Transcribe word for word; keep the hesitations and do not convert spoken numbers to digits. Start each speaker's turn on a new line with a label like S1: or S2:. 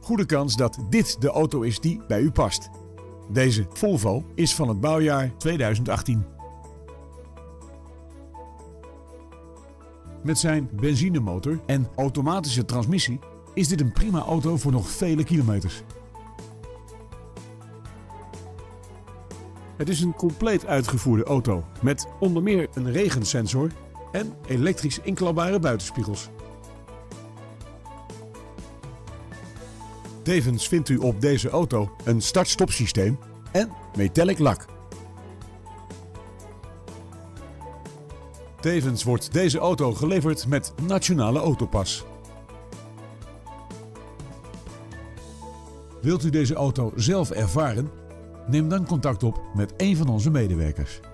S1: goede kans dat dit de auto is die bij u past. Deze Volvo is van het bouwjaar tweeduizend achttien. Met zijn benzinemotor en automatische transmissie is dit een prima auto voor nog vele kilometers. Het is een compleet uitgevoerde auto met onder meer een regensensor en elektrisch inklapbare buitenspiegels. Tevens vindt u op deze auto een start-stop systeem en metallic lak. Tevens wordt deze auto geleverd met Nationale Autopas. Wilt u deze auto zelf ervaren? Neem dan contact op met een van onze medewerkers.